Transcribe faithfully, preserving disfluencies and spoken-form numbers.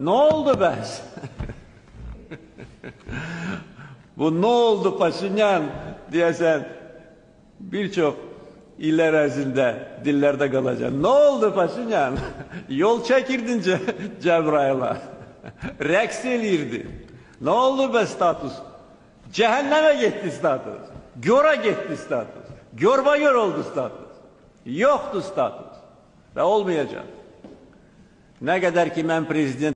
Ne oldu be? Bu ne oldu Paşinyan diyesen birçok iller ərzində dillerde kalacak. Ne oldu Paşinyan? Yol çekirdin Ce Cebrail'a. Rəqs eləyirdi. Ne oldu be status? Cehenneme gitti status. Göra gitti status. Görba gör oldu status. Yoktu status. Ve olmayacak. Ne kadar ki ben prezident